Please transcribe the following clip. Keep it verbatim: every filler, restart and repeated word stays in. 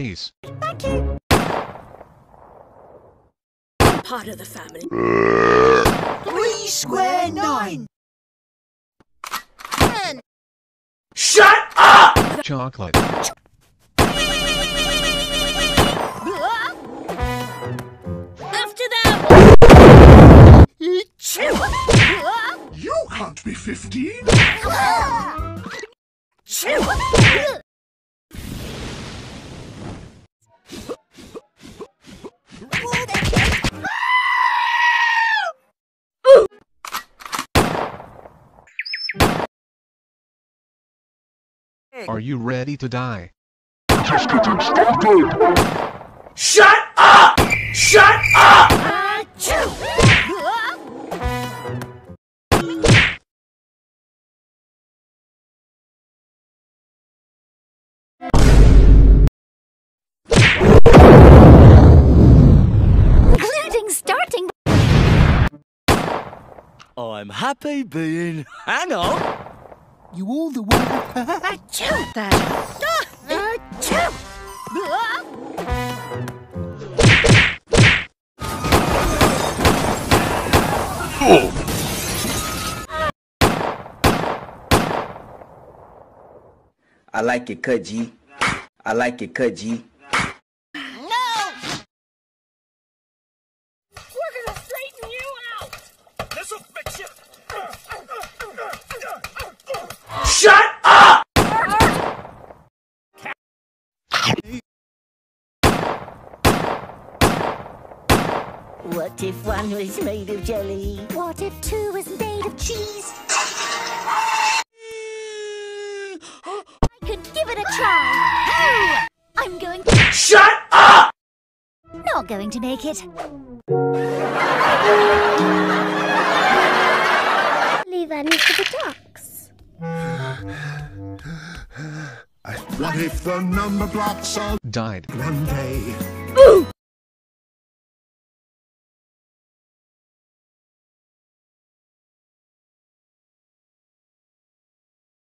face. Thank you. Part of the family. Three square nine. Ten. Shut up! Chocolate. After them. You can't be fifteen. Are you ready to die? Just getting started. Shut up! Shut up! Including starting. I'm happy being hang on. You all the way. That. I like it cut, G. I like it cut, G. No! We're gonna straighten you out! This'll fix you. Shut up! What if one was made of jelly? What if two was made of cheese? I could give it a try. I'm going to... Shut up! Not going to make it. Leave any for the ducks. What if the number blocks all Died. one day?